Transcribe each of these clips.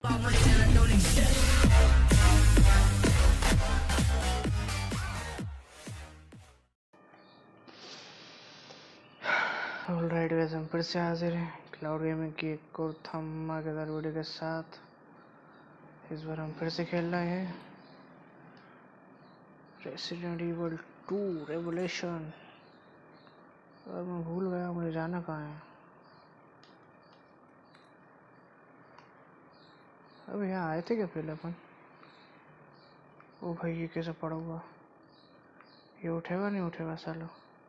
Alright guys, हम फिर से हाजिर हैं क्लाउड गेमिंग की एक और धमाकेदार वीडियो के साथ। इस बार हम फिर से खेल रहे हैं रेसिडेंट इविल 2 रेवोल्यूशन। और मैं भूल गया मुझे जाना कहाँ है। अब यहाँ आए थे क्या पहले अपन? ओ भाई, ये कैसे पड़ा हुआ? ये उठेगा नहीं उठेगा सालो?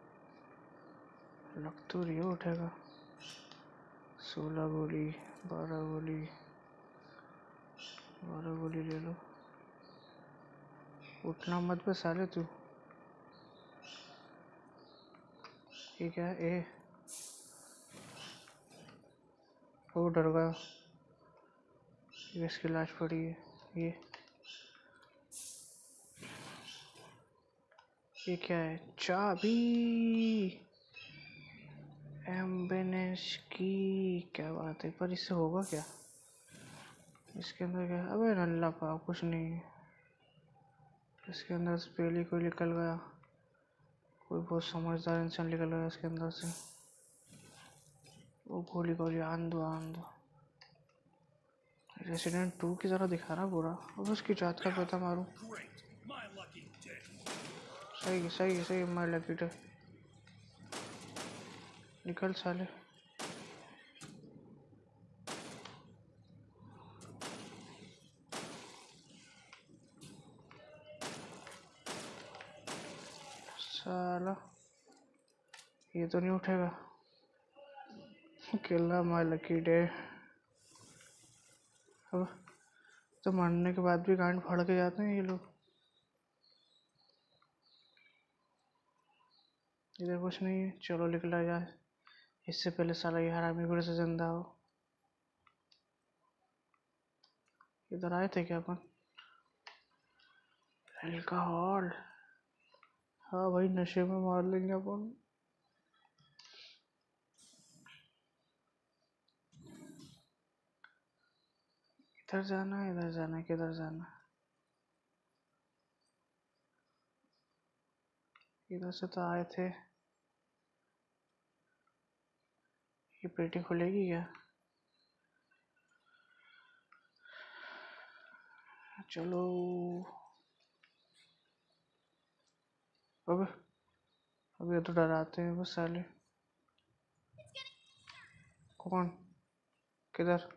लग तो रही है उठेगा। 16 गोली, 12 गोली, 12 गोली ले लो। उठना मत बस साले तू। ये क्या है? ए वो डर गया। इसकी लाश पड़ी है। ये क्या है? चाबी एम्बेनेस की। क्या बात है, पर इससे होगा क्या? इसके अंदर क्या? अबे नल्ला पा, कुछ नहीं है इसके अंदर से। पहले कोई निकल गया, कोई बहुत समझदार इंसान निकल गया इसके अंदर से। वो गोली गोली आंदो आंदो। रेसिडेंट 2 की तरह दिखा रहा पूरा। अब उसकी जात का पता मारूं। सही सही सही, मार लगी तो निकल साले। साला ये तो नहीं उठेगा। किल्ला मार लकी डे। अब तो मरने के बाद भी गांड फाड़ के जाते हैं ये लोग। इधर कुछ नहीं है, चलो निकला जाए। इससे पहले साला ये हरामी फिर से जिंदा हो। इधर आए थे क्या अपन? अल्कोहल। हाँ भाई, नशे में मार लेंगे अपन। इधर जाना है, इधर जाना है, किधर जाना है? इधर से तो आए थे। ये पेटी खुलेगी क्या? चलो। अब ये तो डराते हैं बस साले। कौन? किधर?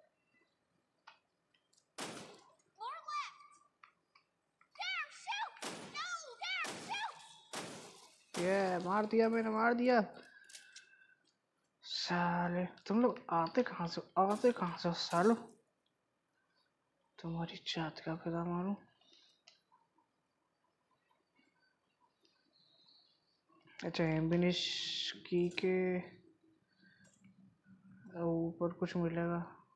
ये मार दिया, मैंने मार दिया। साले तुम लोग आते कहाँ से हो सालो? तुम्हारी जात का पता मारूं। अच्छा, एम्बिनिश की के ऊपर कुछ मिलेगा।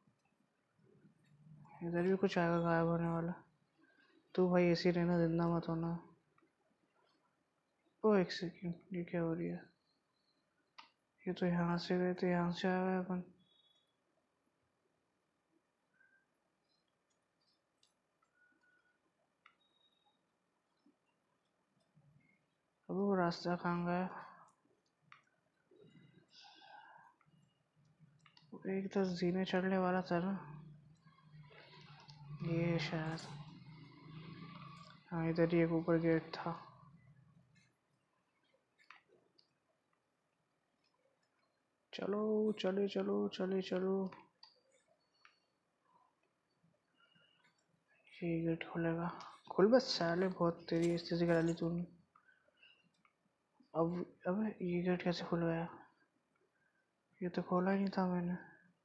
इधर भी कुछ आएगा गायब होने वाला। तू भाई ऐसी रहना, जिंदा मत होना। ओ एक सेकंड, ये क्या हो रही है? ये तो यहाँ से गए थे, यहाँ से आया है अपन। अब वो रास्ता कहाँ गया? एक तो जीने चढ़ने वाला था ना ये शायद। हाँ, इधर ही एक ऊपर गेट था। चलो चले चलो चले चलो। ये गेट खुलेगा। खुल बस साले, बहुत तेरी स्थिति करा ली तूने। अब ये गेट कैसे खुल गया? ये तो खोला ही नहीं था मैंने।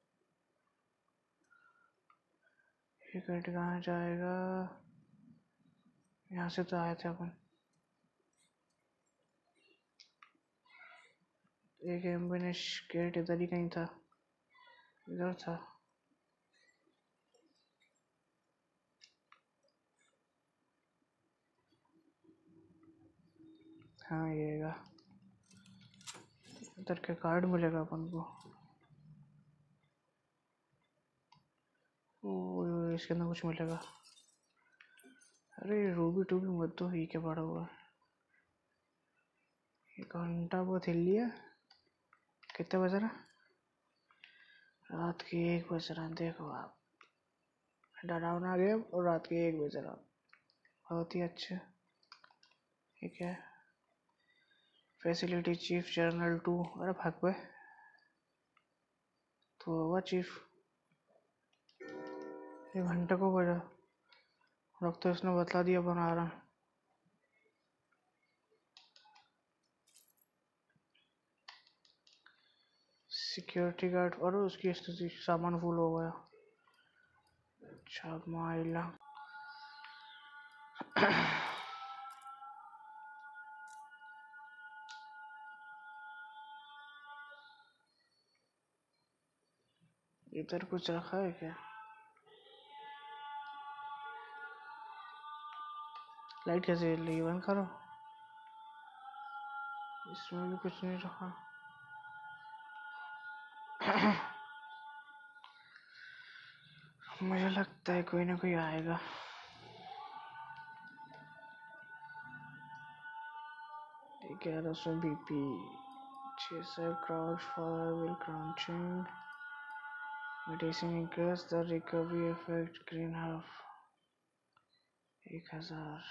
ये गेट कहाँ जाएगा? यहाँ से तो आए थे अपन। एक एम्बुलेंस गेट इधर ही कहीं था। इधर था। हाँ येगा। इधर के कार्ड मिलेगा अपन को। ओ इसके अंदर कुछ मिलेगा। अरे रूबी टूबी मत दो, ही क्या पड़ा हुआ। एक घंटा बहुत हिल लिया। कितने बज रहा? रात के 1 बज रहा। देखो आप, डरावना गेम और रात के 1 बज रहा। बहुत ही अच्छे। ठीक है, फैसिलिटी चीफ जर्नल 2। अरे भाग पे तो होगा चीफ। 1 घंटे को बजा रख तो इसने बतला दिया बना रहा। सिक्योरिटी गार्ड और उसकी स्थिति सामान फुल हो गया। अच्छा माइला इधर कुछ रखा है क्या? लाइट कैसे जल रही है? बंद करो। इसमें भी कुछ नहीं रखा। मुझे लगता है कोई ना कोई आएगा। 1100 BP, 600 crouch for will crouching. Medicine increase the recovery effect. Green half 1000।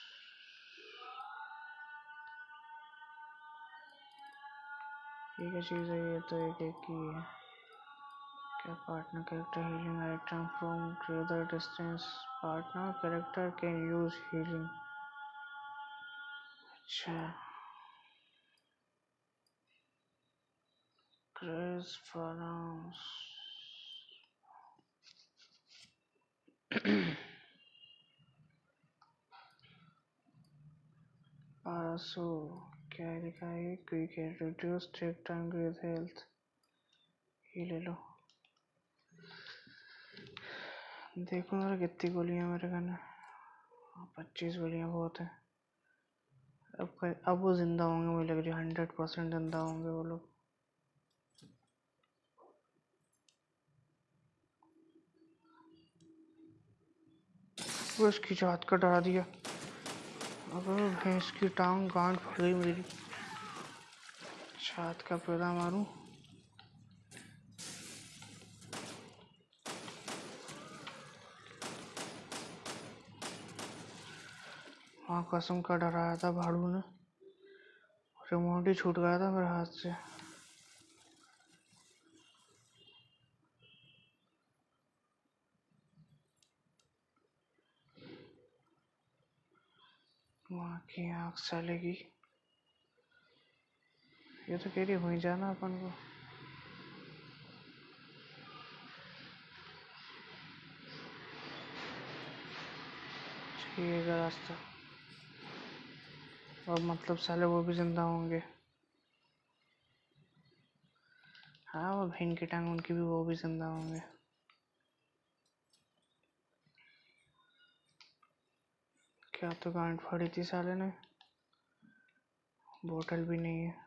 ये क्या चीज़ है? ये तो एक की है क्या? Partner character healing item from greater distance. Partner character can use healing. अच्छा, क्रेज फॉरम्स 1200। क्या लिखा है? Quick reduce take time graze health. ये ले लो। देखो यार कितनी गोलियां मेरे खाने। 25 गोलियां बहुत है। अब वो जिंदा होंगे, मुझे लग रही है 100% जिंदा होंगे वो लोग। वो इसकी जात का डरा दिया। अगर भैंस की टांग गांड फट गई मेरी। छात का पैदा मारूं। वहाँ कसम का डराया था भाड़ू ने। रिमोट ही छूट गया था मेरे हाथ से। वहाँ की आँख चलेगी। ये तो कह रही हुई जाना अपन को। ये रास्ता। और मतलब साले वो भी जिंदा होंगे। हाँ, वो बहन की टांग उनकी भी, वो भी जिंदा होंगे। क्या तो गांड फाड़ी थी साले ने। बोतल भी नहीं है।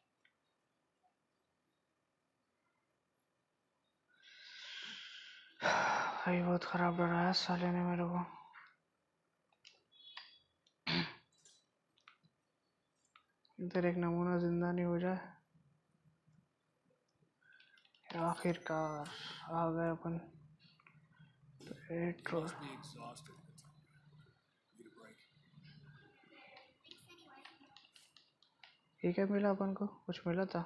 भाई बहुत खराब डराया साले ने मेरे को। इधर एक नमूना जिंदा नहीं हो जाए। आखिरकार आ गए अपन पेट्रोल। ये क्या मिला अपन को? कुछ मिला था?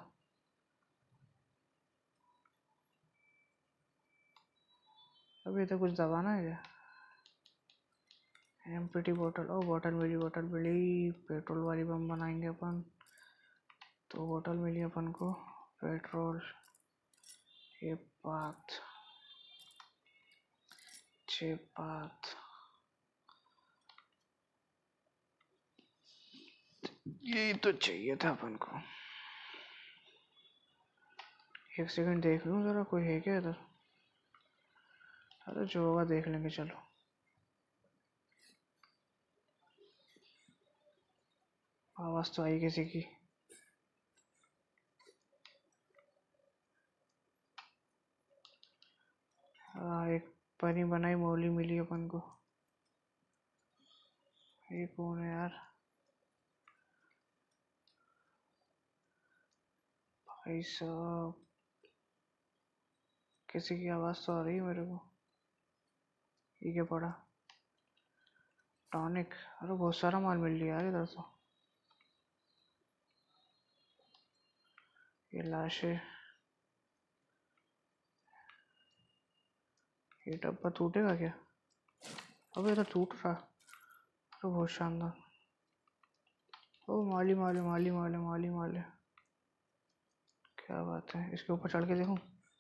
अभी तो कुछ दबाना है क्या? एम्प्टी बोतल। ओ बोतल मिली, बोतल मिली। पेट्रोल वाली बम बनाएंगे अपन। तो बोतल मिली अपन को पेट्रोल। ये बात अच्छी बात। यही तो चाहिए था अपन को। 1 सेकंड देख लूं जरा, कोई है क्या इधर? अरे जो होगा देख लेंगे, चलो। आवाज तो आई किसी की। एक बनी बनाई मौली मिली अपन को। ये कौन है यार? भाई साहब, किसी की आवाज तो आ रही है मेरे को। ये क्या पड़ा? टॉनिक। अरे बहुत सारा माल मिल लिया यार इधर तो। ये लाशें। ये डब्बा टूटेगा क्या? अबे तो टूट रहा। तो बहुत शानदार। ओ माली माले माली माले माली माले, क्या बात है। इसके ऊपर चढ़ के देखूं?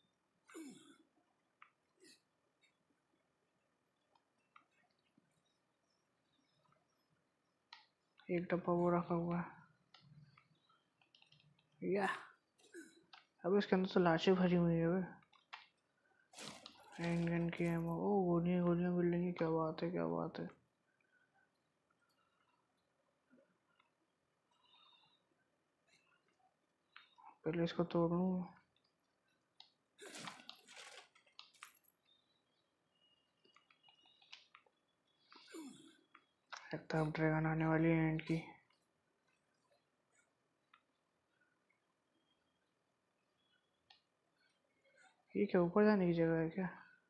एक डब्बा वो रखा हुआ है। या अब इसके अंदर तो लाशें भरी हुई है। हैंडगन की एमो। ओ गोलियां गोलियां मिल रही है। क्या बात है, क्या बात है। पहले इसको तोड़ूं। लगता है अब ड्रैगन आने वाली है एंड की। ये क्या ऊपर जाने की जगह है क्या?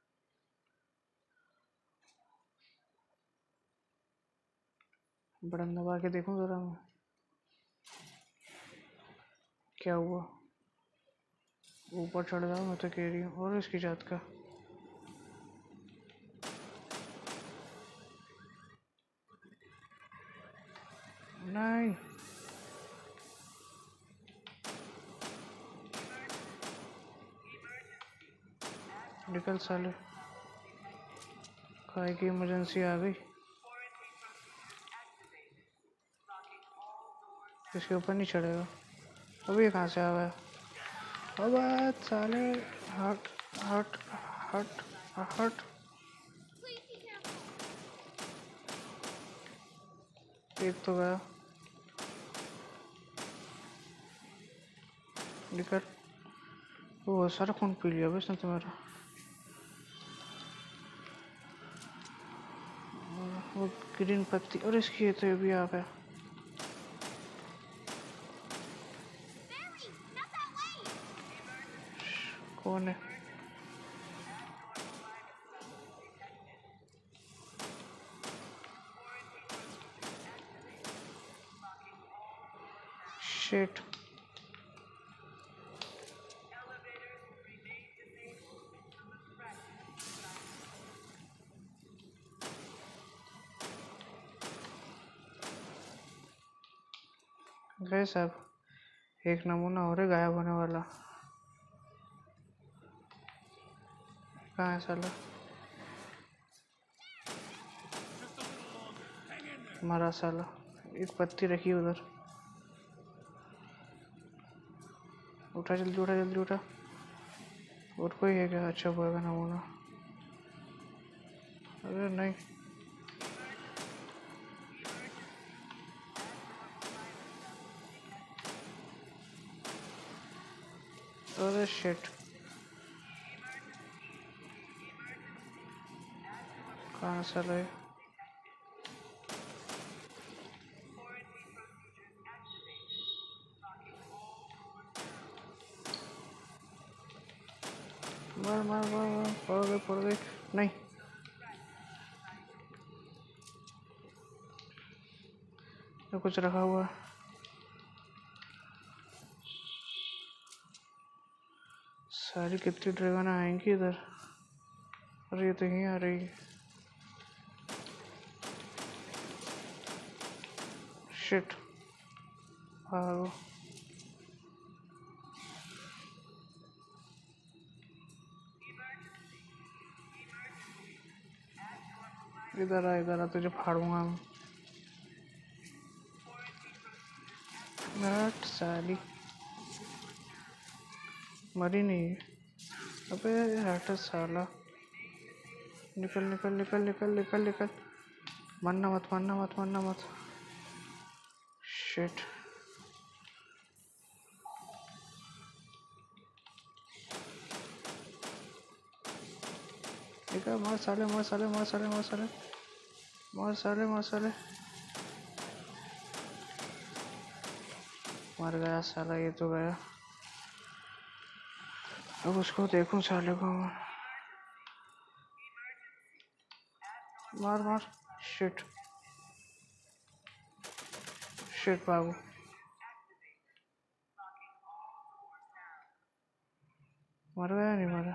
बटन दबा के देखूं जरा मैं। क्या हुआ? ऊपर चढ़ जाओ मैं तो कह रही हूँ। और इसकी जात का नहीं। निकल साले, काय की इमरजेंसी आ गई। इसके ऊपर नहीं चढ़ेगा। अभी ये कहाँ से आ गया? अब साले, हट हट हट हट। एक तो गया। निकल। वो सारा खून पी लिया इसने तो मेरा। वो ग्रीन पत्ती। और इसकी ये तो ये भी आ गया। कौन है? शिट। गए साहब। एक नमूना और है गायब होने वाला। कहाँ है साला? मरा साला। एक पत्ती रखी उधर। उठा जल्दी, उठा जल्दी, उठा। और कोई है क्या? अच्छा वो है नमूना। अरे नहीं। अरे शिट। कहाँ साला है? मार मार मार मार। पड़ गई, पड़ गई। नहीं। तो कुछ रखा हुआ है। सारी कितनी ड्रैगन आएंगी इधर। अरे ये तो यहीं आ रही है। शिट। भागो। इधर आ तुझे फाड़ूंगा मैं। हट साली, मरी नहीं है। अबे हट साला। निकल निकल निकल निकल निकल निकल। मरना मत, मरना मत, मरना मत। शिट। ठीक है, मार साले मार साले मार साले मार साले मार साले मार साले। मर गया साला, ये तो गया। अब उसको देखूं साले को। मार मार। शिट शिट बाबू। मर गया नहीं मरा।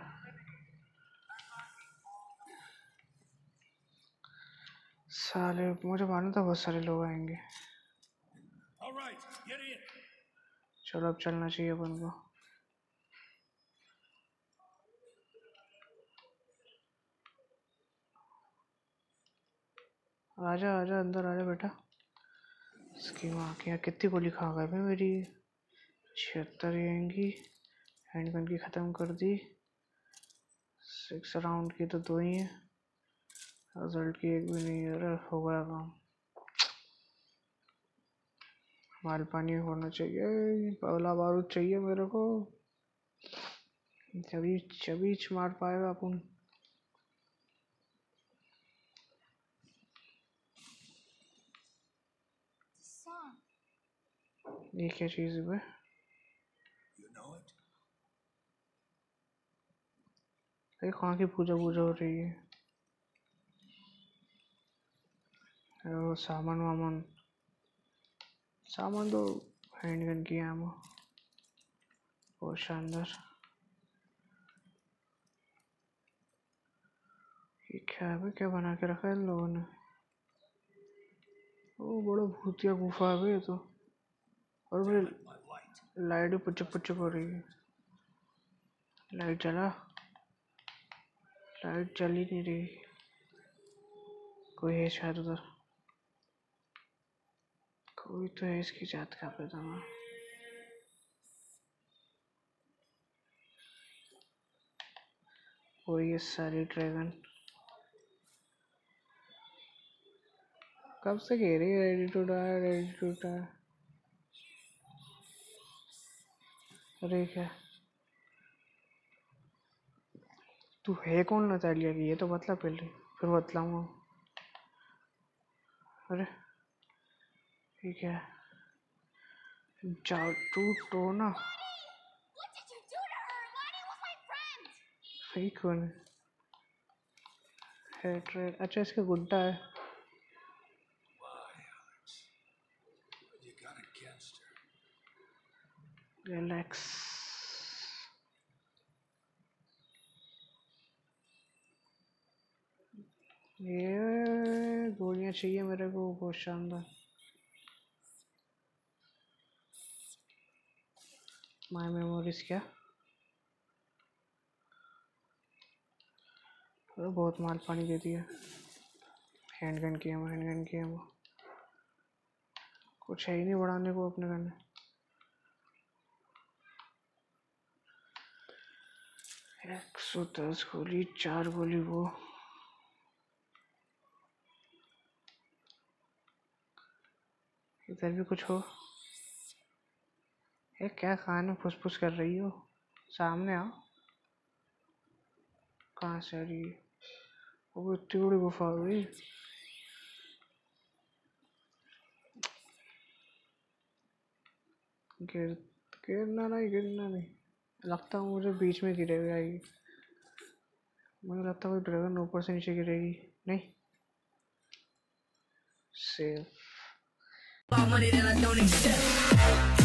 साले मुझे मालूम था बहुत सारे लोग आएंगे। चलो अब चलना चाहिए अपन को। आजा आजा अंदर आजा बेटा। इसकी माँ की यहाँ कितनी गोली खा गए भाई मेरी। 76 आएंगी। हैंडगन की ख़त्म कर दी। 6 राउंड की तो 2 ही है। रिजल्ट की एक भी नहीं है। अरे हो गया काम। माल पानी होना चाहिए। पहला बारूद चाहिए मेरे को। जभी जभी मार पाएगा अपन। ये क्या चीज़ है? अरे कहाँ की पूजा पूजा हो रही है? वो सामान वामान सामान तो हैंडगन की एमो बहुत शानदार। ये क्या है? क्या बना के रखा है इन लोगों ने? ओ बड़ा भूतिया गुफा है ये तो। और भाई लाइट भी पुचक पुचक हो रही है। लाइट जला। लाइट जल ही नहीं रही। कोई है शायद उधर। कोई तो है। इसकी जात का पता नहीं। कोई है सारी ड्रैगन। कब से कह रही है ready to die ready to die. अरे क्या तू है कौन नतालिया की? ये तो बतला पहले फिर बतलाऊंगा। अरे ठीक है। जादू टोना। सही कौन है? ट्रेड अच्छा इसका गुड्डा है। रिलैक्स। ये गोलियां चाहिए मेरे को बहुत शानदार। माय मेमोरीज क्या? तो बहुत माल पानी दे दिया। हैंडगन की एमो हैंडगन की एमो कुछ है ही नहीं बढ़ाने को अपने गन। 110 गोली 4 गोली वो। इधर भी कुछ हो? ये क्या कान में फुसफुस कर रही हो? सामने आओ। कहाँ से आ रही है? वो इतनी बड़ी गुफा हो गई। गिरना नहीं लगता है मुझे बीच में गिरेगी। मुझे लगता है कोई ड्रैगन ऊपर से नीचे गिरेगी। नहीं सेफ।